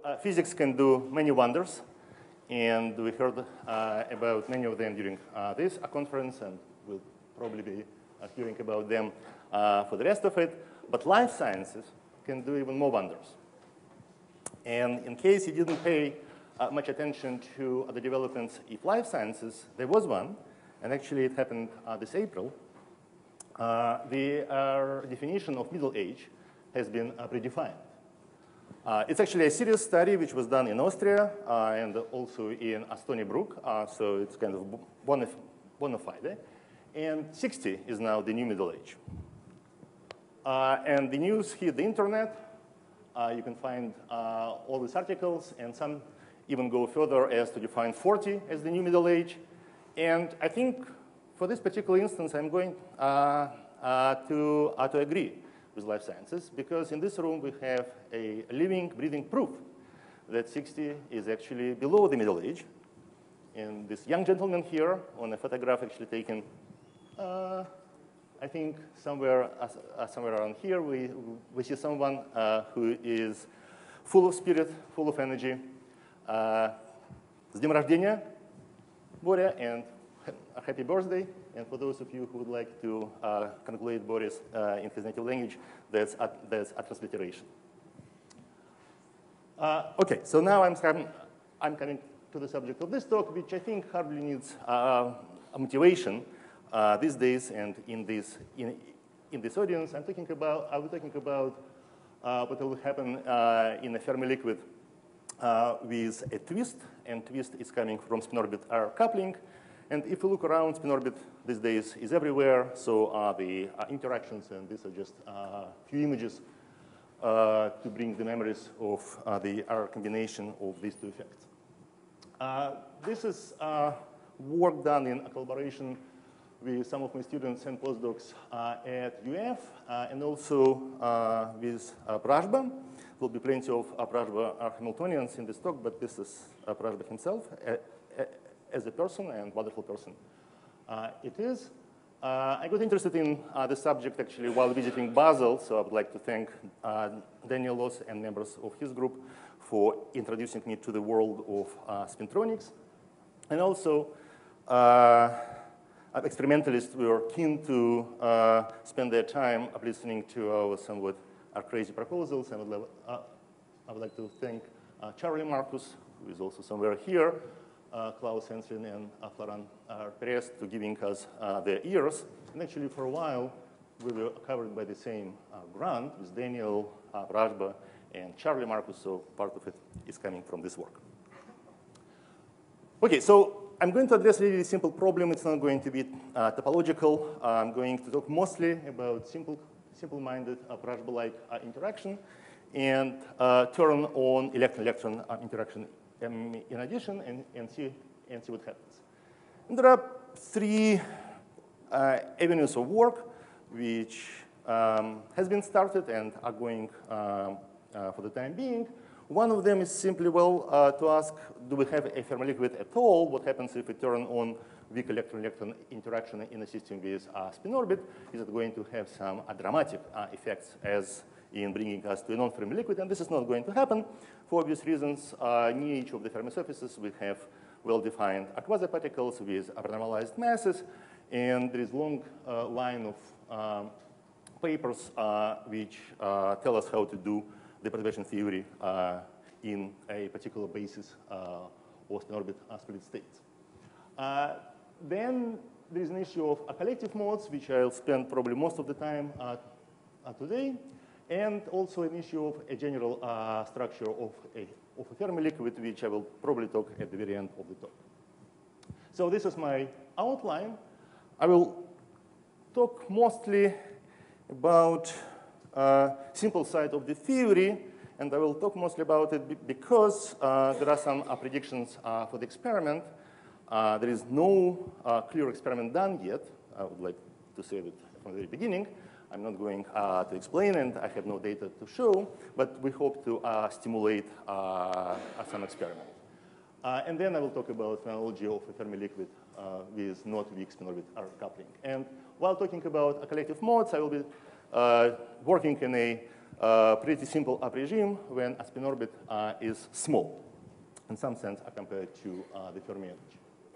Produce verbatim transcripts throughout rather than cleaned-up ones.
uh, physics can do many wonders, and we heard uh, about many of them during uh, this uh, conference, and we'll probably be uh, hearing about them uh, for the rest of it. But life sciences can do even more wonders. And in case you didn't pay uh, much attention to uh, the developments in life sciences, there was one, and actually it happened uh, this April. Uh, the uh, definition of middle age has been uh, predefined. Uh, it's actually a serious study which was done in Austria uh, and also in Stony Brook, uh, so it's kind of bona, bona fide. And sixty is now the new middle age. Uh, and the news hit the internet. Uh, you can find uh, all these articles, and some even go further as to define forty as the new middle age. And I think for this particular instance, I'm going uh, uh, to, uh, to agree with life sciences, because in this room we have a living, breathing proof that sixty is actually below the middle age. And this young gentleman here on a photograph actually taken, uh, I think somewhere, uh, somewhere around here, we, we see someone uh, who is full of spirit, full of energy. Uh, с днем рождения, Боря, and a happy birthday. And for those of you who would like to uh, congratulate Boris uh, in his native language, that's a, that's a transliteration. Uh, OK, so now I'm, I'm coming to the subject of this talk, which I think hardly needs uh, a motivation uh, these days and in this, in, in this audience. I'm talking about, I'll be talking about uh, what will happen uh, in a Fermi liquid uh, with a twist. And twist is coming from spin-orbit R coupling. And if you look around, spin-orbit these days is everywhere. So are the uh, interactions, and these are just a uh, few images uh, to bring the memories of uh, the R combination of these two effects. Uh, this is uh, work done in a collaboration with some of my students and postdocs uh, at U F, uh, and also uh, with uh, Prajba. There will be plenty of uh, Prajba uh, Hamiltonians in this talk, but this is uh, Prajba himself. Uh, uh, as a person, and wonderful person uh, it is. Uh, I got interested in uh, the subject actually while visiting Basel, so I would like to thank uh, Daniel Loss and members of his group for introducing me to the world of uh, spintronics. And also, uh, experimentalists were keen to uh, spend their time listening to our somewhat our crazy proposals. And I would, uh, I would like to thank uh, Charlie Marcus, who is also somewhere here, Uh, Klaus Henslin and uh, Florent uh, Perez to giving us uh, their ears. And actually, for a while, we were covered by the same uh, grant with Daniel, uh, Prajba, and Charlie Marcus, so part of it is coming from this work. OK, so I'm going to address a really simple problem. It's not going to be uh, topological. Uh, I'm going to talk mostly about simple, simple-minded uh, Prajba-like uh, interaction and uh, turn on electron-electron uh, interaction Um, in addition, and, and, see, and see what happens. And there are three uh, avenues of work which um, has been started and are going um, uh, for the time being. One of them is simply, well, uh, to ask, do we have a Fermi liquid at all? What happens if we turn on weak electron-electron interaction in a system with a spin orbit? Is it going to have some uh, dramatic uh, effects as in bringing us to a non-Fermi liquid? And this is not going to happen for obvious reasons. Uh, near each of the Fermi surfaces, we have well-defined quasi-particles with abnormalized masses. And there is a long uh, line of um, papers uh, which uh, tell us how to do the perturbation theory uh, in a particular basis uh, of spin-orbit uh, split states. Uh, then there is an issue of uh, collective modes, which I'll spend probably most of the time uh, uh, today. And also an issue of a general uh, structure of a, of a Fermi liquid, which I will probably talk at the very end of the talk. So this is my outline. I will talk mostly about uh, simple side of the theory, and I will talk mostly about it because uh, there are some uh, predictions uh, for the experiment. Uh, there is no uh, clear experiment done yet. I would like to say that from the very beginning. I'm not going uh, to explain, and I have no data to show, but we hope to uh, stimulate uh, some experiment. Uh, and then I will talk about analogy of a Fermi liquid uh, with not weak spin-orbit R coupling. And while talking about collective modes, I will be uh, working in a uh, pretty simple up regime when a spin orbit uh, is small, in some sense, uh, compared to uh, the Fermi energy.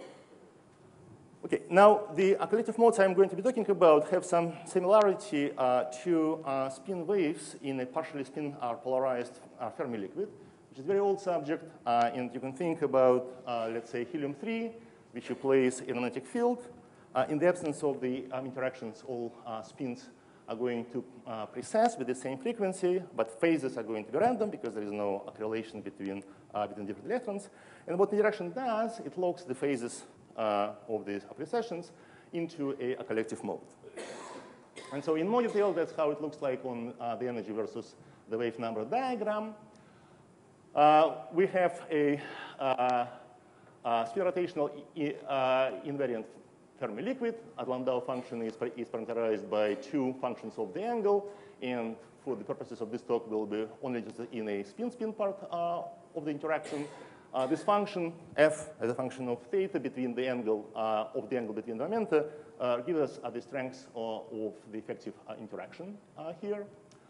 Okay, now the uh, collective modes I'm going to be talking about have some similarity uh, to uh, spin waves in a partially spin uh, polarized uh, Fermi liquid, which is a very old subject. Uh, and you can think about, uh, let's say, helium three, which you place in a magnetic field. Uh, in the absence of the um, interactions, all uh, spins are going to uh, precess with the same frequency, but phases are going to be random because there is no correlation between, uh, between different electrons. And what the interaction does, it locks the phases uh, of these precessions into a, a collective mode. And so in more detail, that's how it looks like on uh, the energy versus the wave number diagram. Uh, we have a, uh, a spin rotational uh, invariant Fermi liquid. A Landau function is, is parameterized by two functions of the angle. And for the purposes of this talk, we'll be only interested in a spin-spin part uh, of the interaction. Uh, this function, f, as a function of theta between the angle uh, of the angle between the momenta, uh, gives us uh, the strength uh, of the effective uh, interaction uh, here.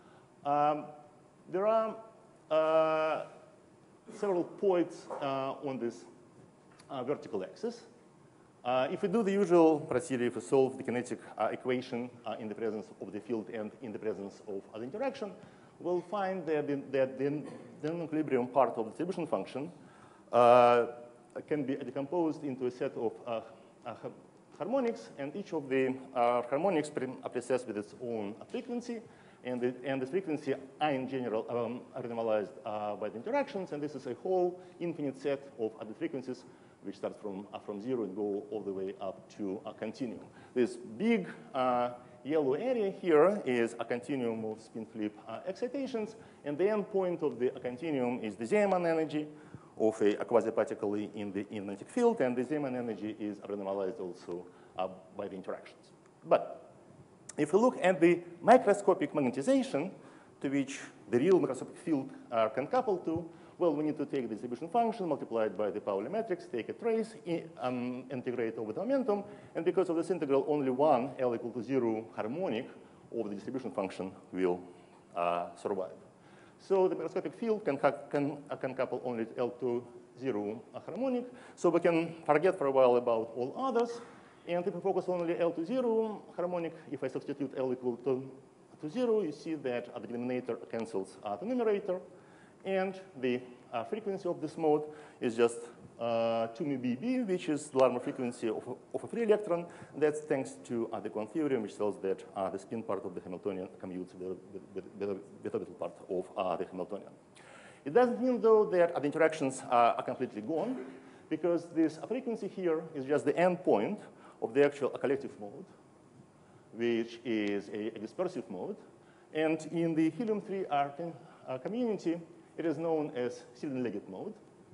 Um, there are uh, several points uh, on this uh, vertical axis. Uh, if we do the usual procedure, if we solve the kinetic uh, equation uh, in the presence of the field and in the presence of uh, the interaction, we'll find that the, that the non-equilibrium part of the distribution function uh, can be decomposed into a set of uh, uh, harmonics, and each of the uh, harmonics are precessed with its own frequency, and the, and the frequency are in general um, are normalized uh, by the interactions, and this is a whole infinite set of other frequencies which start from, uh, from zero and go all the way up to a continuum. This big uh, yellow area here is a continuum of spin flip uh, excitations, and the end point of the continuum is the Zeeman energy of a, a quasi-particle in the in magnetic field, and the Zeeman energy is renormalized also uh, by the interactions. But if we look at the microscopic magnetization to which the real microscopic field are coupled to, well, we need to take the distribution function, multiply it by the Pauli matrix, take a trace, um, integrate over the momentum, and because of this integral, only one L equal to zero harmonic of the distribution function will uh, survive. So the microscopic field can, can, uh, can couple only L to zero harmonic, so we can forget for a while about all others, and if we focus only L to zero harmonic, if I substitute L equal to, to zero, you see that uh, the denominator cancels uh, the numerator, and the uh, frequency of this mode is just uh, two mu B B, which is the Larmor frequency of, of a free electron. That's thanks to uh, the Coulomb theorem, which tells that uh, the spin part of the Hamiltonian commutes with, with, with, with the orbital part of uh, the Hamiltonian. It doesn't mean, though, that uh, the interactions uh, are completely gone, because this uh, frequency here is just the end point of the actual uh, collective mode, which is a, a dispersive mode. And in the helium three uh, community, it is known as Seldon-Leggett mode.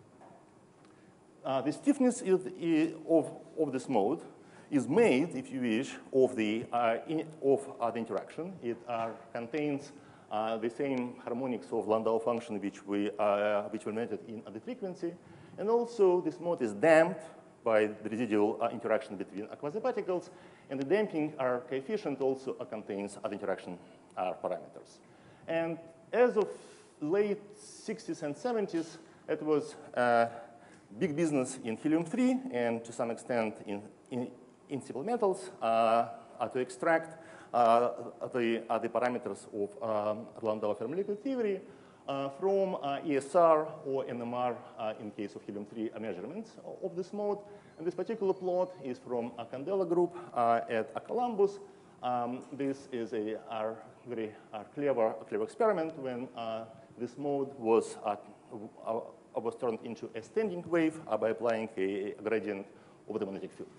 Uh, the stiffness is, is of, of this mode is made, if you wish, of the, uh, in, of, uh, the interaction. It uh, contains uh, the same harmonics of Landau function which, we, uh, which were measured in uh, the frequency. And also, this mode is damped by the residual uh, interaction between uh, quasi-particles. And the damping uh, coefficient also uh, contains uh, the interaction uh, parameters. And as of late sixties and seventies, it was uh, big business in helium three and to some extent in, in, in simple metals uh, uh, to extract uh, the, uh, the parameters of um, Landau Fermi liquid theory uh, from uh, E S R or N M R uh, in case of helium three measurements of this mode. And this particular plot is from a Candela group uh, at Columbus. Um, this is a, a very uh, clever, clever experiment when uh, this mode was, uh, uh, was turned into a standing wave uh, by applying a, a gradient over the magnetic field.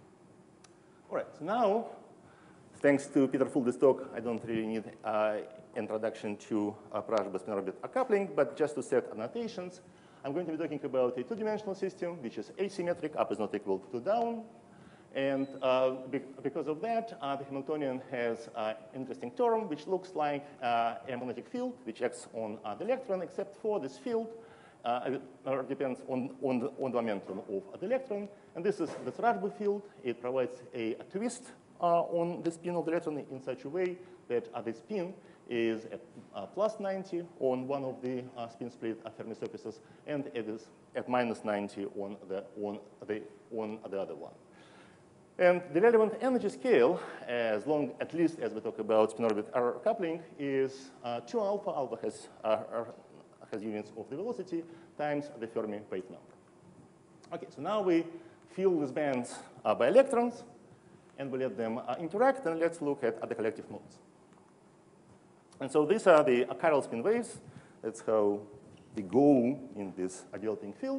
All right, so now, thanks to Peter Fulde's talk, I don't really need uh, introduction to uh, Prashba spin orbit coupling, but just to set annotations, I'm going to be talking about a two-dimensional system, which is asymmetric, up is not equal to down. And uh, be because of that, uh, the Hamiltonian has an uh, interesting term, which looks like uh, a magnetic field, which acts on uh, the electron, except for this field uh, it depends on, on, the, on the momentum of the electron. And this is the Rashba field. It provides a, a twist uh, on the spin of the electron in such a way that uh, the spin is at uh, plus ninety on one of the uh, spin split Fermi surfaces, and it is at minus ninety on the, on the, on the other one. And the relevant energy scale, as long, at least as we talk about spin-orbit error coupling, is uh, two alpha. Alpha has, uh, has units of the velocity times the Fermi weight number. Okay, so now we fill these bands uh, by electrons, and we let them uh, interact, and let's look at, at the collective modes. And so these are the uh, chiral spin waves. That's how they go in this developing field.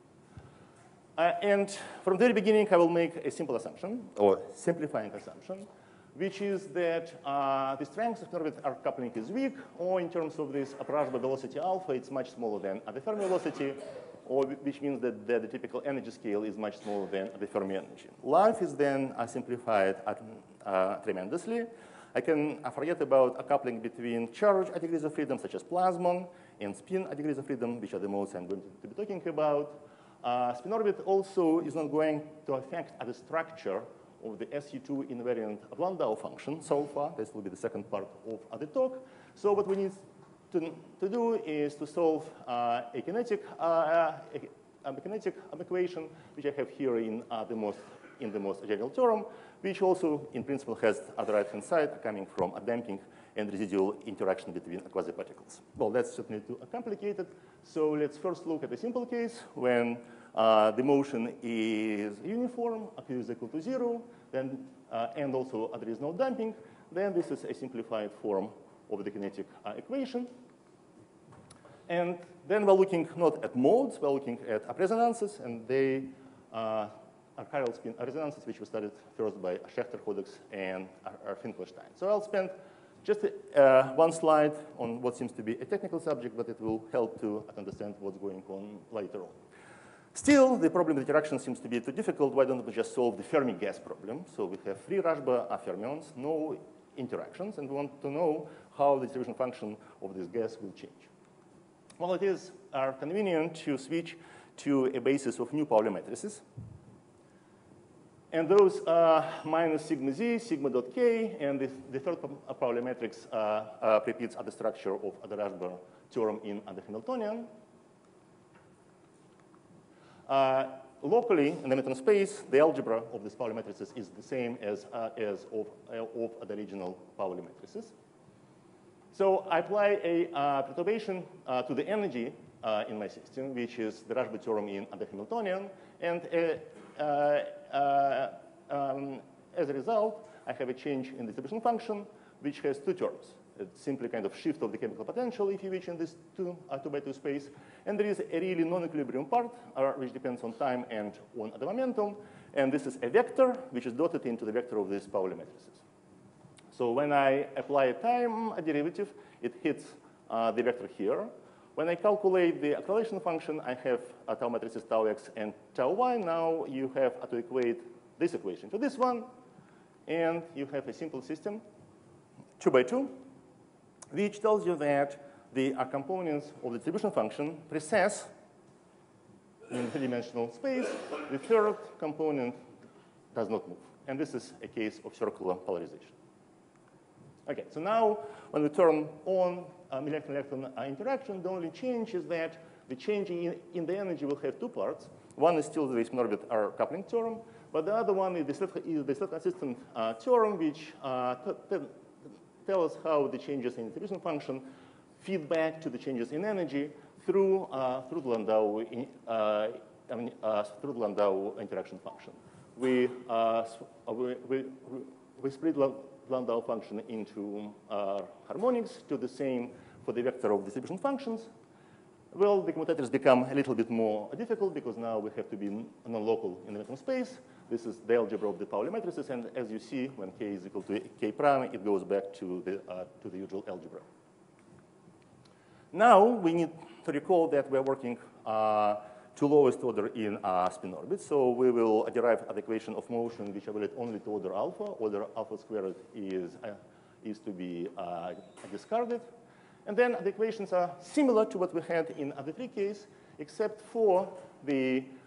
Uh, and from the very beginning, I will make a simple assumption, or simplifying assumption, which is that uh, the strength of orbit arc coupling is weak, or in terms of this approachable velocity alpha, it's much smaller than the Fermi velocity, or which means that the, the typical energy scale is much smaller than the Fermi energy. Life is then uh, simplified at, uh, tremendously. I can uh, forget about a coupling between charge at degrees of freedom, such as plasmon, and spin at degrees of freedom, which are the modes I'm going to be talking about. Uh, spin orbit also is not going to affect the structure of the S U two invariant Landau function so far. This will be the second part of the talk. So what we need to, to do is to solve uh, a kinetic, uh, a, a kinetic equation, which I have here in uh, the most in the most general term, which also in principle has at the right-hand side coming from a damping and residual interaction between quasi-particles. Well, that's certainly too complicated. So let's first look at a simple case when uh, the motion is uniform, Q is equal to zero, then, uh, and also uh, there is no damping. Then this is a simplified form of the kinetic uh, equation. And then we're looking not at modes, we're looking at resonances, and they uh, are chiral spin resonances, which we studied first by Schechter, Hodeks, and Finkelstein. So I'll spend just uh, one slide on what seems to be a technical subject, but it will help to understand what's going on later on. Still, the problem with interaction seems to be too difficult. Why don't we just solve the Fermi gas problem? So we have free Rashba fermions, no interactions, and we want to know how the distribution function of this gas will change. Well, it is uh, convenient to switch to a basis of new Pauli matrices. And those are minus sigma z, sigma dot k, and the, the third Pauli matrix uh, uh, repeats the structure of the Rashba term in the Hamiltonian. Uh, locally, in the Newton space, the algebra of these Pauli matrices is the same as, uh, as of, uh, of the original Pauli matrices. So I apply a uh, perturbation uh, to the energy uh, in my system, which is the Rashba term in the Hamiltonian, and uh, uh, uh, um, as a result, I have a change in the distribution function, which has two terms. It's simply kind of shift of the chemical potential, if you wish, in this two, uh, two by two space. And there is a really non-equilibrium part, uh, which depends on time and on the momentum. And this is a vector, which is dotted into the vector of these Pauli matrices. So when I apply a time derivative, it hits uh, the vector here. When I calculate the acceleration function, I have uh, tau matrices tau x and tau y. Now you have uh, to equate this equation to this one, and you have a simple system, two by two, which tells you that the uh, components of the distribution function precess in three-dimensional space. The third component does not move, and this is a case of circular polarization. Okay, so now when we turn on um, electron-electron uh, interaction, the only change is that the change in, in the energy will have two parts. One is still the spin-orbit R coupling term, but the other one is the self-consistent uh, term, which uh, tells us how the changes in the distribution function feed back to the changes in energy through uh, through the Landau in, uh, I mean, uh, through the Landau interaction function. We uh, we, we, we split Landau function into uh, harmonics to the same for the vector of distribution functions. Well, the commutators become a little bit more difficult because now we have to be non-local in the Newton space. This is the algebra of the Pauli matrices, and as you see, when k is equal to k prime, it goes back to the uh, to the usual algebra. Now we need to recall that we're working uh, to lowest order in uh, spin orbit. So we will derive an equation of motion which I will let only to order alpha. Order alpha squared is, uh, is to be uh, discarded. And then the equations are similar to what we had in the three case, except for the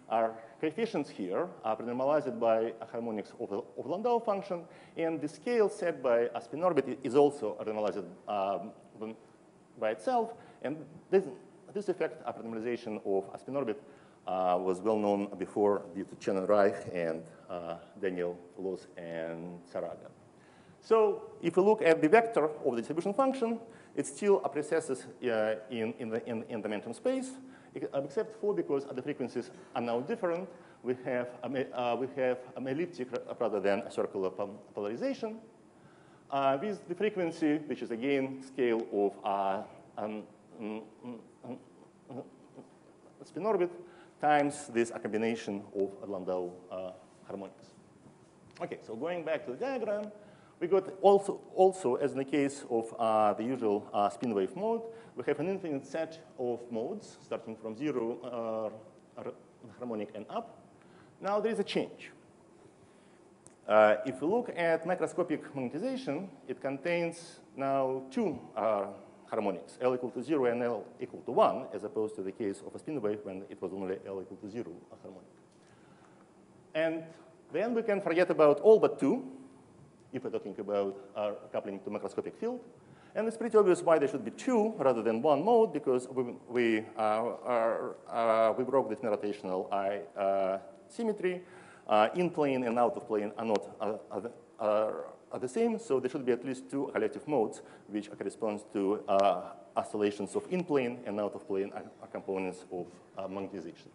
our coefficients here are normalized by harmonics of the of Landau function, and the scale set by a spin orbit is also normalized um, by itself. And this, this effect of normalization of a spin orbit uh, was well known before due to Chen and Reich and uh, Daniel Loos and Saraga. So if we look at the vector of the distribution function, it still processes uh, in, in, the, in, in dimension space, except for because the frequencies are now different. We have, um, uh, we have an elliptic rather than a circular polarization uh, with the frequency, which is again scale of uh, um, um, um, um, spin orbit times this a combination of Landau uh, harmonics. Okay, so going back to the diagram, we got also, also as in the case of uh, the usual uh, spin wave mode, we have an infinite set of modes starting from zero uh, harmonic and up. Now there is a change. Uh, if we look at macroscopic magnetization, it contains now two uh, harmonics, L equal to zero and L equal to one, as opposed to the case of a spin wave when it was only L equal to zero harmonic. And then we can forget about all but two, if we're talking about our coupling to macroscopic field. And it's pretty obvious why there should be two rather than one mode, because we, we, uh, are, uh, we broke this rotational I uh, symmetry. Uh, in plane and out of plane are not uh, are, are the same, so there should be at least two collective modes, which corresponds to uh, oscillations of in plane and out of plane are components of uh, magnetization.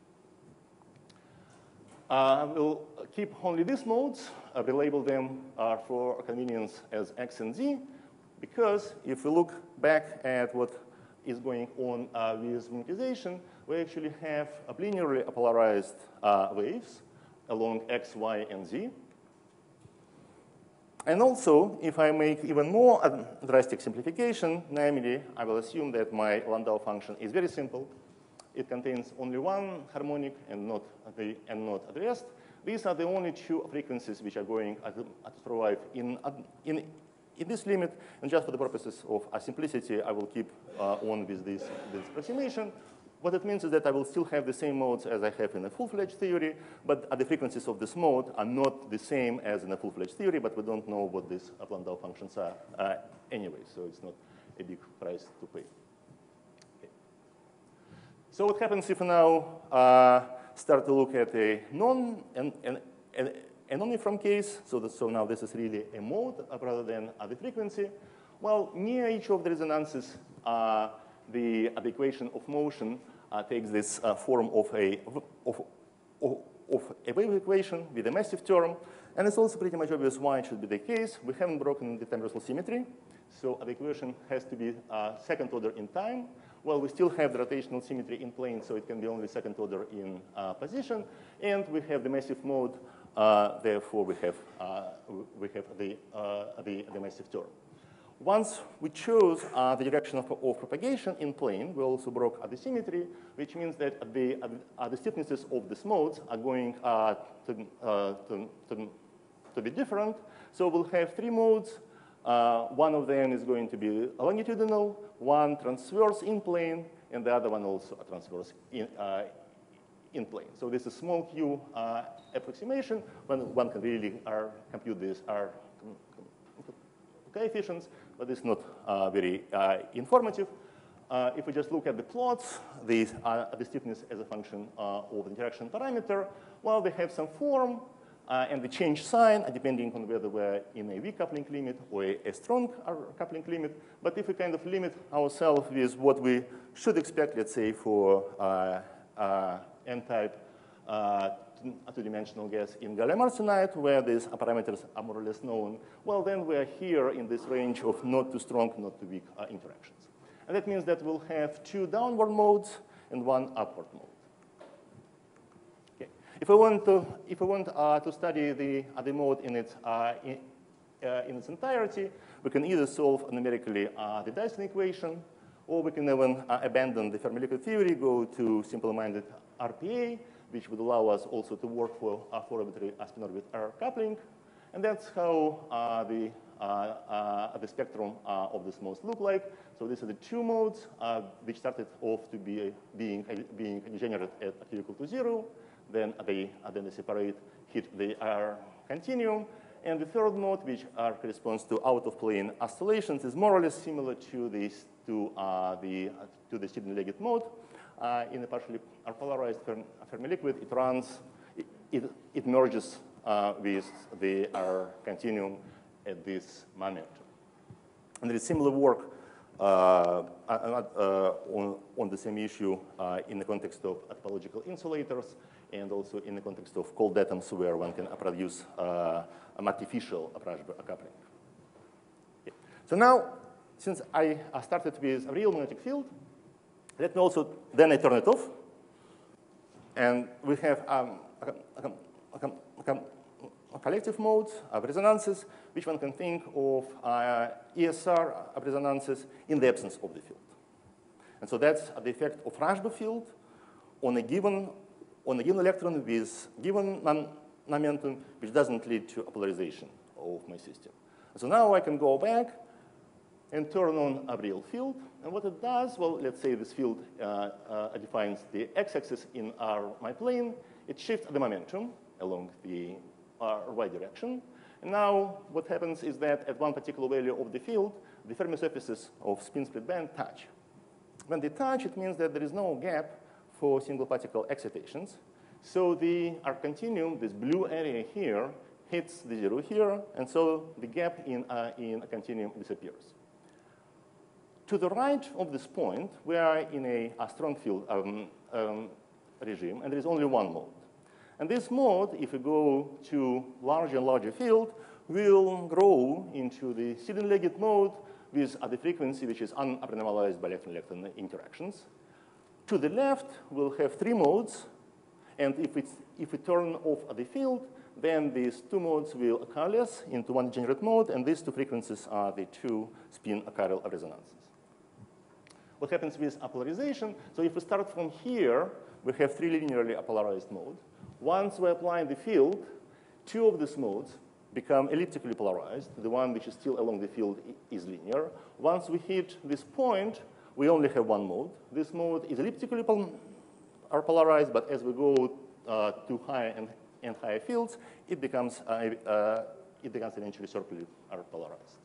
Uh, we'll keep only these modes. Uh, we label them uh, for convenience as X and Z, because if we look back at what is going on uh, with magnetization, we actually have a linearly polarized uh, waves along X, Y, and Z. And also, if I make even more drastic simplification, namely, I will assume that my Landau function is very simple. It contains only one harmonic and not the, and not the rest. These are the only two frequencies which are going to survive in, in, in this limit. And just for the purposes of uh, simplicity, I will keep uh, on with this, this approximation. What it means is that I will still have the same modes as I have in a full-fledged theory, but uh, the frequencies of this mode are not the same as in a full-fledged theory, but we don't know what these Landau functions are uh, anyway, so it's not a big price to pay. Okay. So what happens if we now uh, start to look at a non and an, an, a non-uniform case? So, that, so now this is really a mode uh, rather than uh, the frequency. Well, near each of the resonances, uh, the, uh, the equation of motion Uh, takes this uh, form of a, of, of, of a wave equation with a massive term. And it's also pretty much obvious why it should be the case. We haven't broken the time-Russell symmetry. So the equation has to be uh, second order in time. Well, we still have the rotational symmetry in plane, so it can be only second order in uh, position. And we have the massive mode. Uh, therefore, we have, uh, we have the, uh, the, the massive term. Once we chose uh, the direction of, of propagation in plane, we also broke uh, the symmetry, which means that the, uh, the stiffnesses of these modes are going uh, to, uh, to, to, to be different. So we'll have three modes. Uh, one of them is going to be longitudinal, one transverse in plane, and the other one also a transverse in, uh, in plane. So this is small q uh, approximation. When one can really uh, compute these are coefficients, but it's not uh, very uh, informative. Uh, if we just look at the plots, these are the stiffness as a function uh, of the interaction parameter, well, they have some form, uh, and the change sign, uh, depending on whether we're in a weak coupling limit or a, a strong coupling limit. But if we kind of limit ourselves with what we should expect, let's say, for uh, uh, n-type uh, a two-dimensional gas in gallium arsenide, where these parameters are more or less known, well, then we're here in this range of not too strong, not too weak uh, interactions. And that means that we'll have two downward modes and one upward mode. Okay. If we want to, if we want uh, to study the, uh, the mode in its, uh, in, uh, in its entirety, we can either solve numerically uh, the Dyson equation, or we can even uh, abandon the Fermi liquid theory, go to simple-minded R P A, which would allow us also to work for a four-arbitrary spin-orbit R coupling. And that's how uh, the, uh, uh, the spectrum uh, of this modes look like. So these are the two modes, uh, which started off to be being, being degenerate at Q equal to zero. then they, then they separate, hit the R continuum. And the third mode, which R corresponds to out-of-plane oscillations, is more or less similar to this to uh, the uh, to the Steeden-Leggett mode. Uh, in a partially polarized Fermi liquid, it runs, it, it, it merges uh, with the R continuum at this momentum. And there is similar work uh, uh, on, on the same issue uh, in the context of topological insulators and also in the context of cold atoms where one can produce uh, an artificial coupling. Okay. So now, since I started with a real magnetic field, let me also, then I turn it off. And we have um, a, a, a, a, a collective mode of resonances, which one can think of uh, E S R of resonances in the absence of the field. And so that's the effect of Rashba field on a given, on a given electron with given momentum, which doesn't lead to a polarization of my system. And so now I can go back and turn on a real field. And what it does, well, let's say this field uh, uh, defines the x-axis in R, my plane. It shifts the momentum along the uh, y direction. And now what happens is that at one particular value of the field, the Fermi surfaces of spin split band touch. When they touch, it means that there is no gap for single particle excitations. So the R continuum, this blue area here, hits the zero here. And so the gap in, uh, in a continuum disappears. To the right of this point, we are in a, a strong field um, um, regime, and there is only one mode. And this mode, if we go to larger and larger field, will grow into the Steeden-Leggett mode with uh, the frequency which is unabnormalized by electron-electron interactions. To the left, we'll have three modes, and if, it's, if we turn off the field, then these two modes will coalesce into one degenerate mode, and these two frequencies are the two spin chiral resonances. What happens with apolarization? So if we start from here, we have three linearly apolarized modes. Once we apply the field, two of these modes become elliptically polarized. The one which is still along the field is linear. Once we hit this point, we only have one mode. This mode is elliptically pol are polarized, but as we go uh, to higher and, and higher fields, it becomes, uh, uh, it becomes eventually circularly polarized.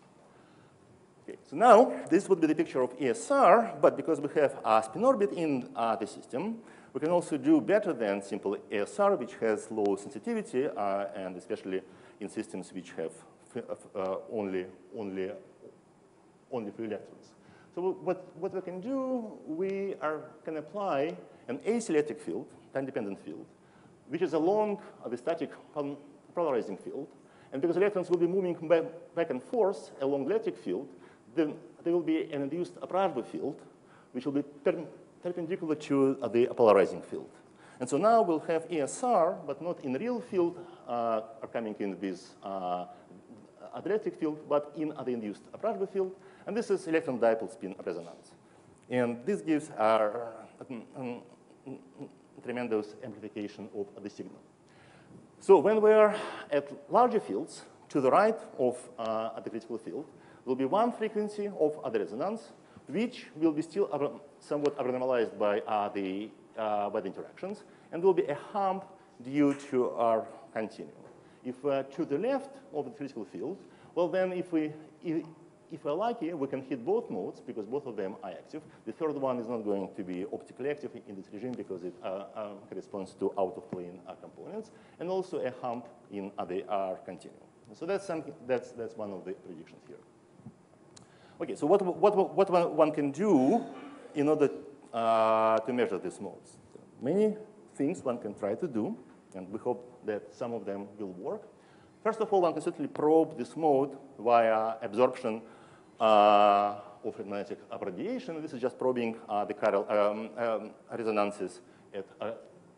Okay, so now, this would be the picture of E S R, but because we have a spin orbit in uh, the system, we can also do better than simple E S R, which has low sensitivity, uh, and especially in systems which have uh, only, only, only few electrons. So what, what we can do, we are, can apply an asymmetric field, time-dependent field, which is along the static polarizing field. And because electrons will be moving back, back and forth along the electric field, then there will be an induced Rashba field, which will be per perpendicular to uh, the polarizing field. And so now we'll have E S R, but not in real field uh, are coming in with uh, electric field, but in the induced Rashba field. And this is electron dipole spin resonance. And this gives our um, um, tremendous amplification of the signal. So when we're at larger fields, to the right of uh, the critical field, will be one frequency of the resonance, which will be still somewhat abnormalized by uh, the uh, by the interactions, and will be a hump due to our continuum. If uh, to the left of the critical field, well, then if we if, if we're lucky, we can hit both modes because both of them are active. The third one is not going to be optically active in this regime because it uh, uh, corresponds to out-of-plane uh, components, and also a hump in uh, the R continuum. So that's something that's that's one of the predictions here. Okay, so what, what, what one can do in order uh, to measure these modes? Many things one can try to do, and we hope that some of them will work. First of all, one can certainly probe this mode via absorption uh, of magnetic radiation. This is just probing uh, the chiral um, um, resonances at, uh,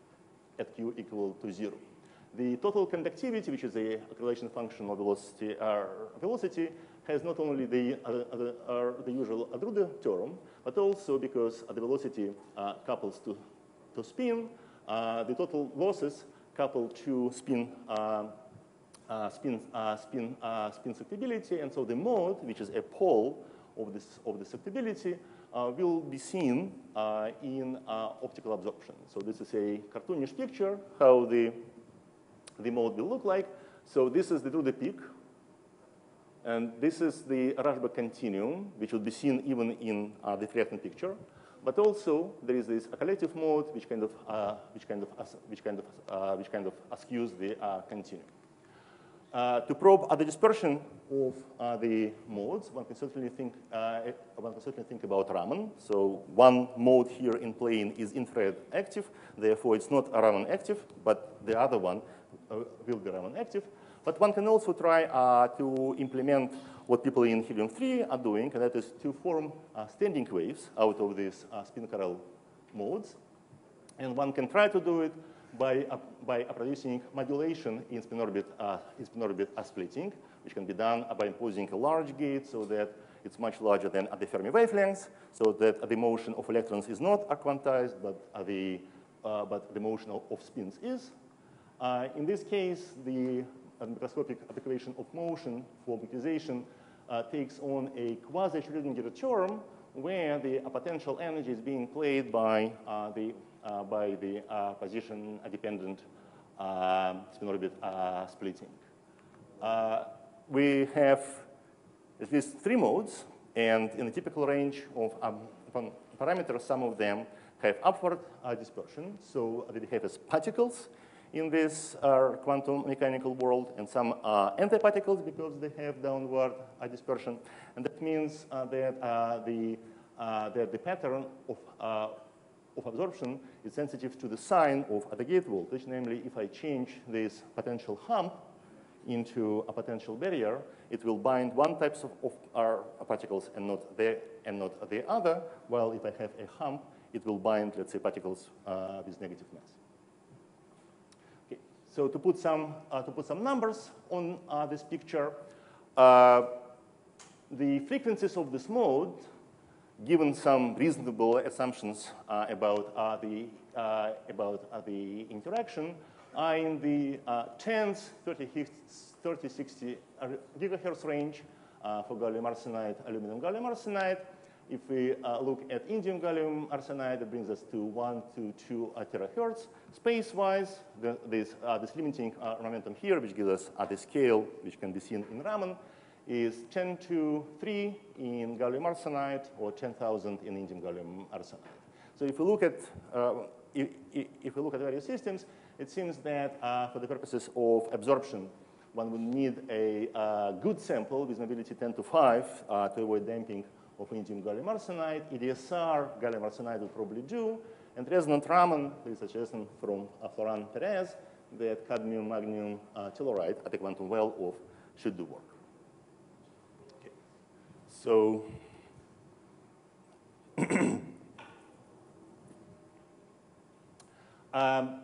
at Q equal to zero. The total conductivity, which is a correlation function of velocity, uh, velocity has not only the, uh, the, uh, the usual Adrude term, but also because the velocity uh, couples to, to spin, uh, the total losses couple to spin, uh, uh, spin, uh, spin, uh, spin susceptibility, and so the mode, which is a pole of this of the susceptibility, uh, will be seen uh, in uh, optical absorption. So this is a cartoonish picture, how the, the mode will look like. So this is the two D peak. And this is the Rashba continuum, which will be seen even in uh, the threatened picture. But also there is this collective mode, which kind of uh, which kind of which kind of uh, which kind of askews the uh, continuum. Uh, to probe uh, the dispersion of uh, the modes, one can certainly think uh, one can certainly think about Raman. So one mode here in plane is infrared active, therefore it's not Raman active, but the other one uh, will be Raman active. But one can also try uh, to implement what people in helium three are doing, and that is to form uh, standing waves out of these uh, spin chiral modes. And one can try to do it by, uh, by uh, producing modulation in spin orbit, uh, in spin orbit uh, splitting, which can be done by imposing a large gate so that it's much larger than at the Fermi wavelengths, so that the motion of electrons is not uh, quantized, but, uh, the, uh, but the motion of, of spins is. Uh, in this case, the uh, microscopic equation of motion for magnetization uh, takes on a quasi-Schrödinger term where the uh, potential energy is being played by uh, the uh, by the uh, position-dependent uh, spin orbit uh, splitting. Uh, we have at least three modes, and in a typical range of um, parameters, some of them have upward uh, dispersion, so they behave as particles in this uh, quantum mechanical world, and some are antiparticles because they have downward uh, dispersion. And that means uh, that, uh, the, uh, that the pattern of, uh, of absorption is sensitive to the sign of the gate voltage. Namely, if I change this potential hump into a potential barrier, it will bind one type of, of our particles and not, the, and not the other, while if I have a hump, it will bind, let's say, particles uh, with negative mass. So to put some, uh, to put some numbers on uh, this picture, uh, the frequencies of this mode, given some reasonable assumptions uh, about, uh, the, uh, about uh, the interaction, are in the uh, tens, thirty, sixty gigahertz range uh, for gallium arsenide, aluminum gallium arsenide. If we uh, look at indium gallium arsenide, it brings us to one to two uh, terahertz. Space-wise, the, this, uh, this limiting uh, momentum here, which gives us uh, the scale, which can be seen in Raman, is ten to three in gallium arsenide or ten thousand in indium gallium arsenide. So if we look at uh, if, if we look at various systems, it seems that uh, for the purposes of absorption, one would need a uh, good sample with mobility ten to five uh, to avoid damping of indium gallium arsenide. E D S R gallium arsenide will probably do. And resonant Raman, there is a suggestion from uh, Florent Perez that cadmium magnesium uh, telluride at the quantum well of should do work. Okay. So um,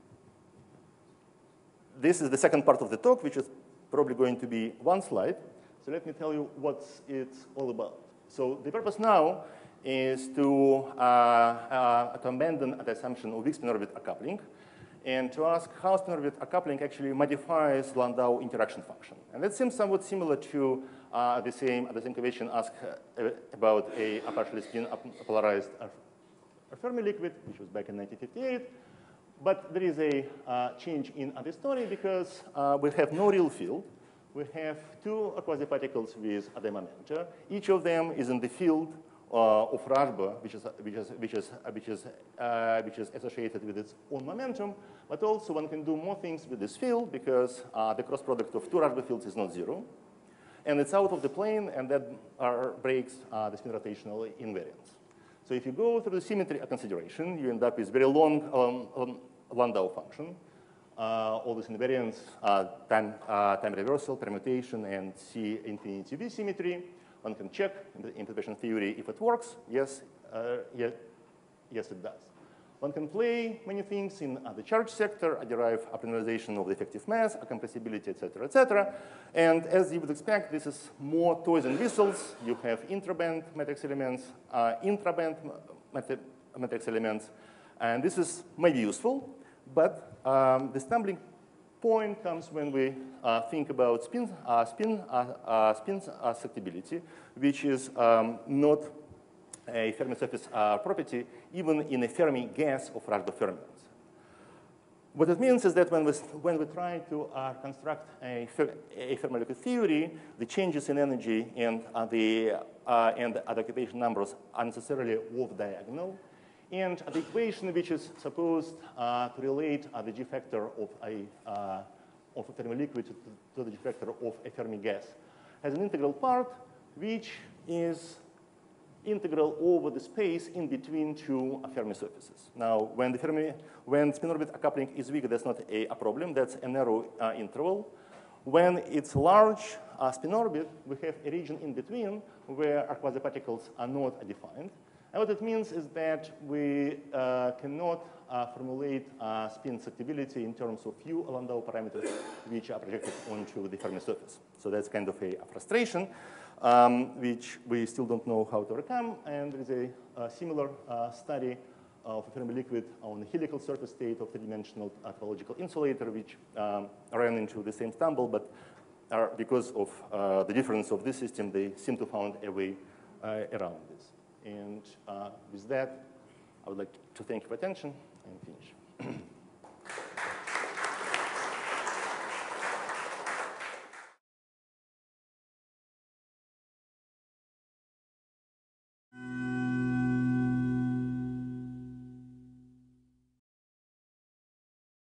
this is the second part of the talk, which is probably going to be one slide. So let me tell you what it's all about. So the purpose now is to, uh, uh, to abandon the assumption of weak spin orbit coupling and to ask how spin orbit coupling actually modifies Landau interaction function. And that seems somewhat similar to uh, the same the same question asked uh, about a, a partially spin polarized Fermi liquid, which was back in nineteen fifty-eight. But there is a uh, change in the story because uh, we have no real field. We have two quasi-particles with the momenta. Each of them is in the field uh, of Rashba, which is, which, is, which, is, which, is, uh, which is associated with its own momentum. But also one can do more things with this field because uh, the cross product of two Rashba fields is not zero. And it's out of the plane, and that uh, breaks uh, the spin rotational invariance. So if you go through the symmetry consideration, you end up with very long um, um, Landau function. Uh, all these invariants, uh, time, uh, time reversal, permutation, and C infinity V symmetry. One can check in the interpretation theory if it works. Yes, uh, yeah, yes, it does. One can play many things in uh, the charge sector, uh, derive a optimization of the effective mass, a compressibility, et cetera, et cetera. And as you would expect, this is more toys and whistles. You have intraband matrix elements, uh, intraband matrix elements, and this is maybe useful. But um, the stumbling point comes when we uh, think about spin, uh, spin, uh, uh, spin uh, susceptibility, which is um, not a Fermi surface uh, property even in a Fermi gas of Rashba fermions. What it means is that when we, when we try to uh, construct a, a Fermi liquid theory, the changes in energy and uh, the uh, and the occupation numbers are necessarily off-diagonal. And the equation which is supposed uh, to relate uh, the G factor of a, uh, of a Fermi liquid to, to the G factor of a Fermi gas has an integral part which is integral over the space in between two uh, Fermi surfaces. Now, when the Fermi, when spin-orbit coupling is weak, that's not a, a problem. That's a narrow uh, interval. When it's large uh, spin-orbit, we have a region in between where our quasi-particles are not defined. And what it means is that we uh, cannot uh, formulate uh, spin susceptibility in terms of few Landau parameters which are projected onto the Fermi surface. So that's kind of a, a frustration, um, which we still don't know how to overcome. And there is a, a similar uh, study of a Fermi liquid on the helical surface state of three-dimensional uh, topological insulator, which um, ran into the same stumble, but are, because of uh, the difference of this system, they seem to found a way uh, around this. And uh, with that, I would like to thank you for attention and finish.